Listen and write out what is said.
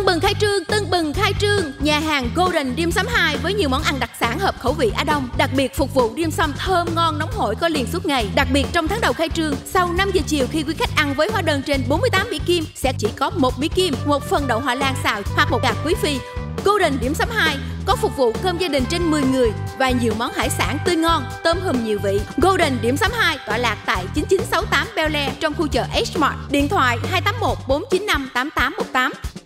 Tưng bừng khai trương, nhà hàng Golden Dim Sum 2 với nhiều món ăn đặc sản hợp khẩu vị Á Đông, đặc biệt phục vụ dim sum thơm ngon nóng hổi có liền suốt ngày. Đặc biệt trong tháng đầu khai trương, sau 5 giờ chiều khi quý khách ăn với hóa đơn trên 48 bỉ kim sẽ chỉ có 1 bỉ kim, một phần đậu Hoa Lan xào hoặc một gà quý phi. Golden Dim Sum 2 có phục vụ cơm gia đình trên 10 người và nhiều món hải sản tươi ngon, tôm hùm nhiều vị. Golden Dim Sum 2 tọa lạc tại 9968 Bel Air trong khu chợ H-Mart. Điện thoại 281 495 8818.